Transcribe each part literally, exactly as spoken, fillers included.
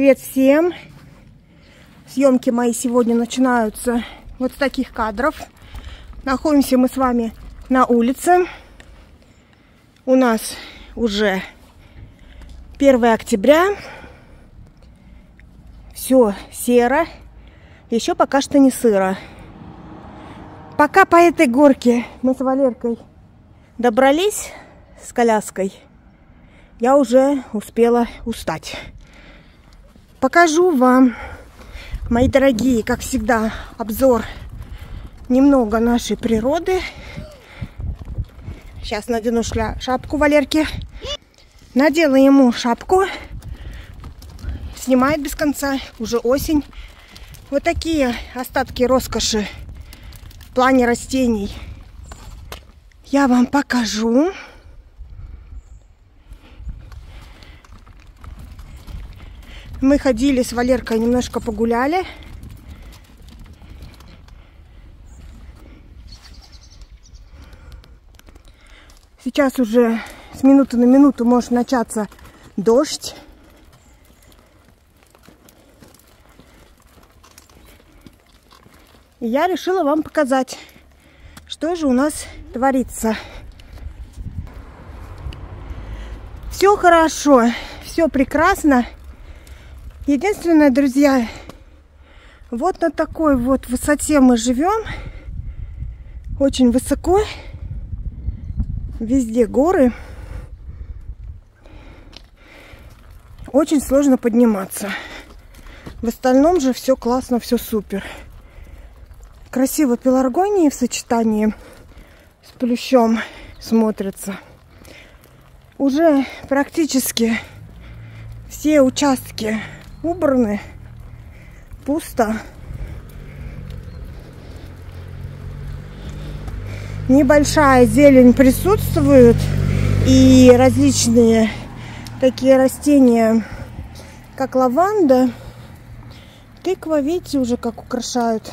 Привет всем! Съемки мои сегодня начинаются вот с таких кадров. Находимся мы с вами на улице. У нас уже первое октября. Все серо. Еще пока что не сыро. Пока по этой горке мы с Валеркой добрались с коляской, я уже успела устать. Покажу вам, мои дорогие, как всегда, обзор немного нашей природы. Сейчас надену шля... шапку Валерке. Надела ему шапку. Снимает без конца. Уже осень. Вот такие остатки роскоши в плане растений я вам покажу. Мы ходили с Валеркой, немножко погуляли. Сейчас уже с минуты на минуту может начаться дождь. И я решила вам показать, что же у нас творится. Все хорошо, все прекрасно. Единственное, друзья, вот на такой вот высоте мы живем. Очень высоко. Везде горы. Очень сложно подниматься. В остальном же все классно, все супер. Красиво пеларгонии в сочетании с плющом смотрятся. Уже практически все участки убраны, пусто. Небольшая зелень присутствует, и различные такие растения, как лаванда, тыква, видите, уже как украшают.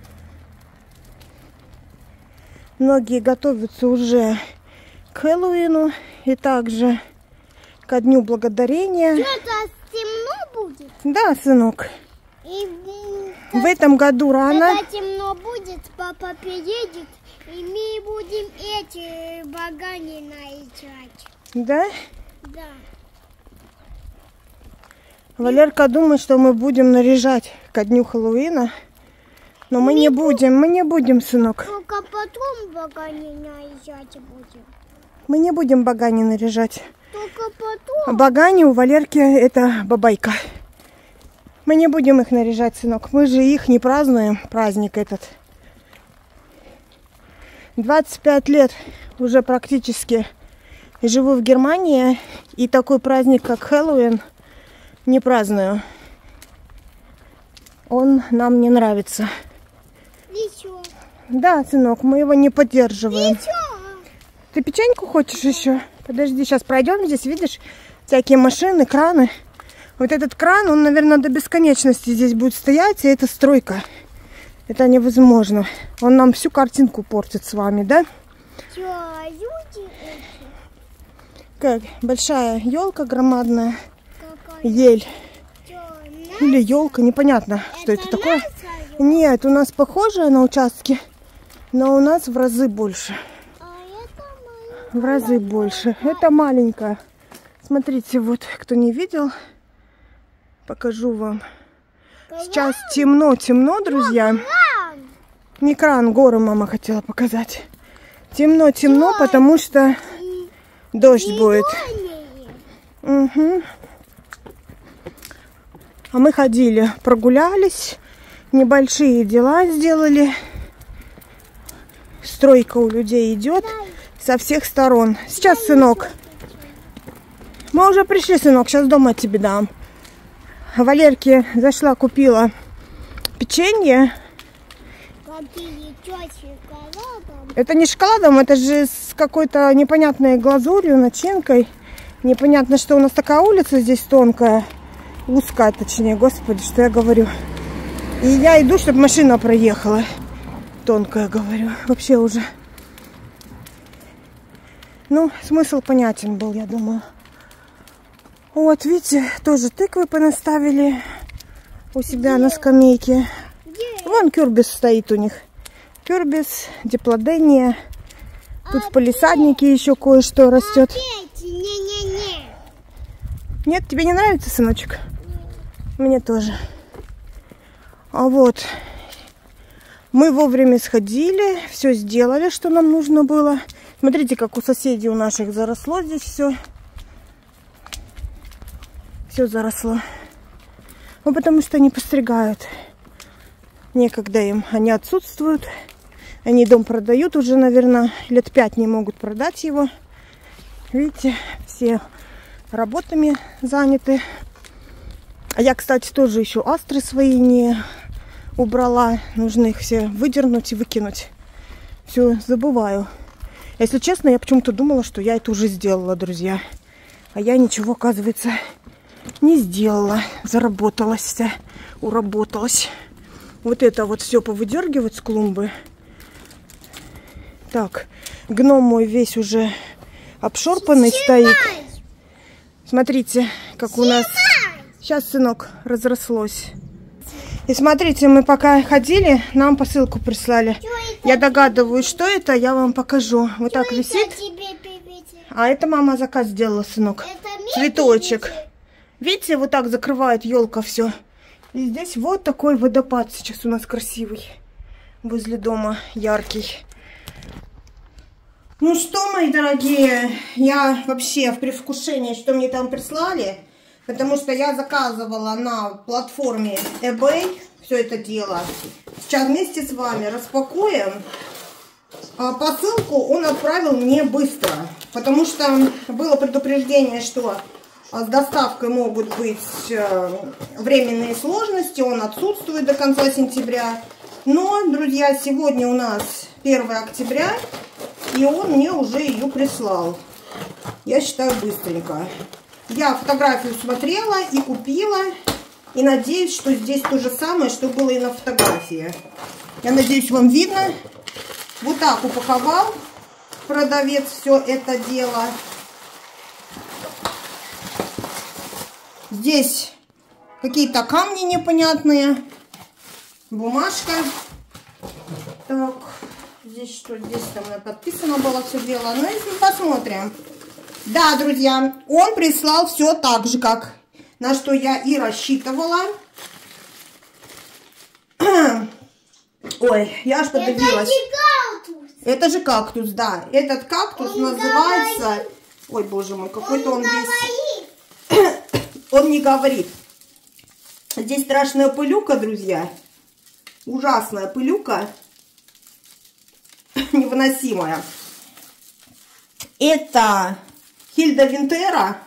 Многие готовятся уже к Хэллоуину и также ко Дню Благодарения. Что-то темно будет? Да, сынок. И, в этом году рано. Когда темно будет, папа приедет, и мы будем эти багани наезжать. Да? Да. Валерка думает, что мы будем наряжать ко Дню Хэллоуина. Но мы, мы не будем, мы не будем, сынок. Только потом багани наезжать будем. Мы не будем багани наряжать. Только потом. Багани у Валерки это бабайка. Мы не будем их наряжать, сынок. Мы же их не празднуем, праздник этот. двадцать пять лет уже практически живу в Германии. И такой праздник, как Хэллоуин, не праздную. Он нам не нравится. Еще. Да, сынок, мы его не поддерживаем. Еще. Ты печеньку хочешь еще? Подожди, сейчас пройдем. Здесь, видишь, всякие машины, краны. Вот этот кран, он, наверное, до бесконечности здесь будет стоять. И это стройка. Это невозможно. Он нам всю картинку портит с вами, да? Что, люди эти? Как? Большая елка громадная. Какая? Ель. Что, Или елка, непонятно, это что это такое. наша? Нет, у нас похожая на участке, но у нас в разы больше. А это моя. В разы больше. Это маленькая. Смотрите, вот, кто не видел, покажу вам. Сейчас темно, темно, друзья. Кран. Не кран, гору мама хотела показать. Темно, темно, потому что дождь будет. Угу. А мы ходили, прогулялись, небольшие дела сделали. Стройка у людей идет со всех сторон. Сейчас, сынок. Мы уже пришли, сынок, сейчас дома тебе дам. Валерке зашла, купила печенье. Какие шоколадом? Это не шоколадом, это же с какой-то непонятной глазурью, начинкой. Непонятно, что у нас такая улица здесь тонкая. Узкая, точнее, господи, что я говорю. И я иду, чтобы машина проехала. Тонкая, говорю. Вообще уже. Ну, смысл понятен был, я думаю. Вот, видите, тоже тыквы понаставили у себя на скамейке. Вон кюрбис стоит у них. Кюрбис, диплодения. Тут в палисаднике еще кое-что растет. Не-не-не. Нет, тебе не нравится, сыночек? Мне тоже. А вот, мы вовремя сходили, все сделали, что нам нужно было. Смотрите, как у соседей у наших заросло здесь все. Все заросло. Ну, потому что они постригают. Некогда им. Они отсутствуют. Они дом продают уже, наверное, лет пять не могут продать его. Видите, все работами заняты. А я, кстати, тоже еще астры свои не убрала. Нужно их все выдернуть и выкинуть. Все, забываю. Если честно, я почему-то думала, что я это уже сделала, друзья. А я ничего, оказывается, не сделала. Заработалась, уработалась. Вот это вот все повыдергивать с клумбы. Так, гном мой весь уже обшорпанный стоит. Смотрите, как у нас... Сейчас, сынок, разрослось. И смотрите, мы пока ходили, нам посылку прислали. Я догадываюсь, что это, я вам покажу. Вот так висит. А это мама заказ сделала, сынок. Цветочек. Видите, вот так закрывает елка все. И здесь вот такой водопад сейчас у нас красивый. Возле дома, яркий. Ну что, мои дорогие, я вообще в предвкушении, что мне там прислали. Потому что я заказывала на платформе eBay все это дело. Сейчас вместе с вами распакуем. А посылку он отправил мне быстро. Потому что было предупреждение, что с доставкой могут быть временные сложности. Он отсутствует до конца сентября. Но, друзья, сегодня у нас первое октября. И он мне уже ее прислал. Я считаю, быстренько. Я фотографию смотрела и купила. И надеюсь, что здесь то же самое, что было и на фотографии. Я надеюсь, вам видно. Вот так упаковал продавец все это дело. Здесь какие-то камни непонятные. Бумажка. Так, здесь что? Здесь там подписано было все дело. Ну, если посмотрим. Да, друзья, он прислал все так же, как на что я и рассчитывала. Ой, я аж подавилась. Это же кактус. Это же кактус, да. Этот кактус он называется... Говорит. Ой, боже мой, какой-то он, он весь... Он не говорит. Здесь страшная пылюка, друзья. Ужасная пылюка. Невыносимая. Это... Хильда Винтера.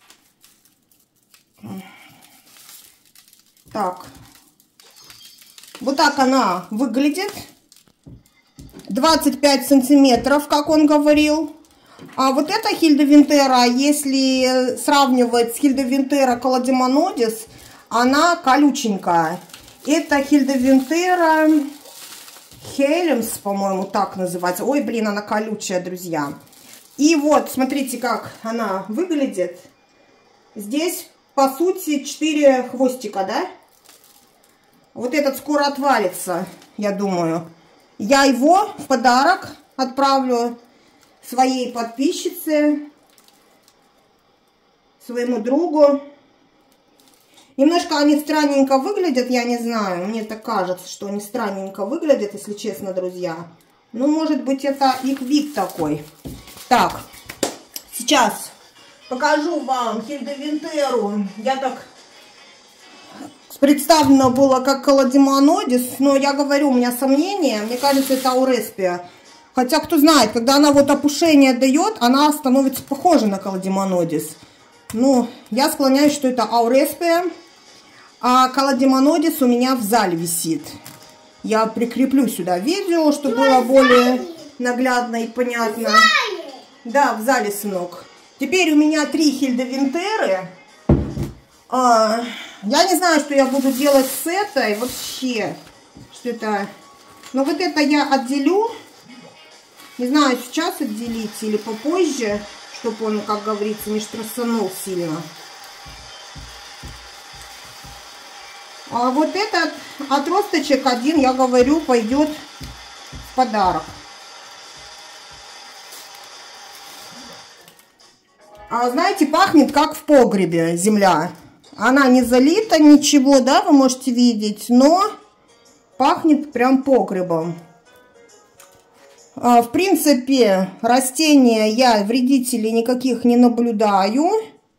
Так. Вот так она выглядит. двадцать пять сантиметров, как он говорил. А вот эта Хильда Винтера, если сравнивать с Хильда Винтера Каладимонодис, она колюченькая. Это Хильда Винтера Хелемс, по-моему, так называется. Ой, блин, она колючая, друзья. И вот, смотрите, как она выглядит. Здесь, по сути, четыре хвостика, да? Вот этот скоро отвалится, я думаю. Я его в подарок отправлю своей подписчице, своему другу. Немножко они странненько выглядят, я не знаю. Мне так кажется, что они странненько выглядят, если честно, друзья. Ну, может быть, это их вид такой. Так, сейчас покажу вам Хильду Винтеру. Я так представлено было как Каладимонодис, но я говорю, у меня сомнения. Мне кажется, это Ауреспия. Хотя, кто знает, когда она вот опушение дает, она становится похожа на Каладимонодис. Ну, я склоняюсь, что это Ауреспия. А Каладимонодис у меня в зале висит. Я прикреплю сюда видео, чтобы было более наглядно и понятно. Да, в зале, сынок. Теперь у меня три Хильды Винтеры. А, я не знаю, что я буду делать с этой вообще. Что это? Но вот это я отделю. Не знаю, сейчас отделить или попозже, чтобы он, как говорится, не штрассанул сильно. А вот этот отросточек один, я говорю, пойдет в подарок. А знаете, пахнет как в погребе земля. Она не залита, ничего, да, вы можете видеть, но пахнет прям погребом. А, в принципе, растения я вредителей никаких не наблюдаю.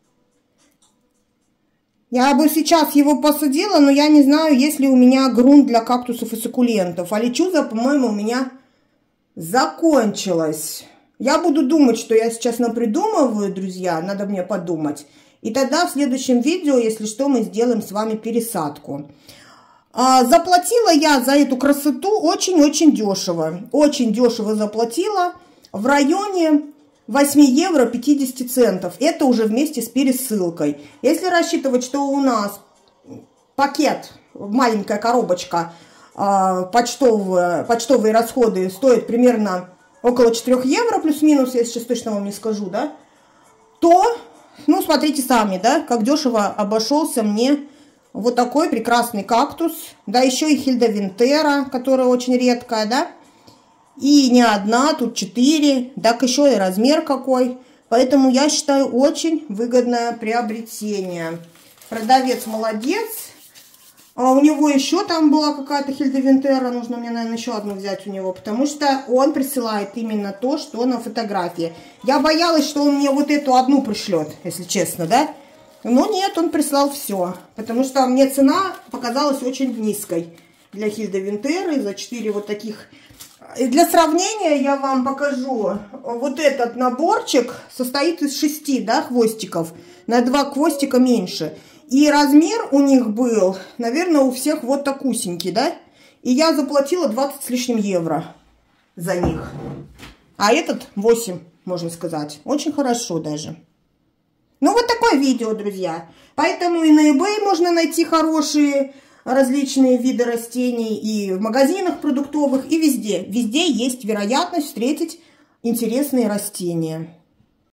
Я бы сейчас его посадила, но я не знаю, есть ли у меня грунт для кактусов и суккулентов. А лечуза, по-моему, у меня закончилась. Я буду думать, что я сейчас напридумываю, друзья, надо мне подумать. И тогда в следующем видео, если что, мы сделаем с вами пересадку. А, заплатила я за эту красоту очень-очень дешево. Очень дешево заплатила. В районе восемь евро пятьдесят центов. Это уже вместе с пересылкой. Если рассчитывать, что у нас пакет, маленькая коробочка, а, почтовые, почтовые расходы стоят примерно около четырёх евро, плюс-минус, я сейчас точно вам не скажу, да, то, ну, смотрите сами, да, как дешево обошелся мне вот такой прекрасный кактус. Да, еще и Хильда Винтера, которая очень редкая, да. И не одна, тут четыре. Так еще и размер какой. Поэтому я считаю очень выгодное приобретение. Продавец молодец. А у него еще там была какая-то Хильда Винтера. Нужно мне, наверное, еще одну взять у него. Потому что он присылает именно то, что на фотографии. Я боялась, что он мне вот эту одну пришлет, если честно, да. Но нет, он прислал все. Потому что мне цена показалась очень низкой для Хильда Винтеры. За четыре вот таких. И для сравнения я вам покажу. Вот этот наборчик состоит из шести, да, хвостиков. На два хвостика меньше. И размер у них был, наверное, у всех вот такусенький, да. И я заплатила двадцать с лишним евро за них. А этот восемь, можно сказать. Очень хорошо даже. Ну, вот такое видео, друзья. Поэтому и на eBay можно найти хорошие различные виды растений. И в магазинах продуктовых, и везде. Везде есть вероятность встретить интересные растения.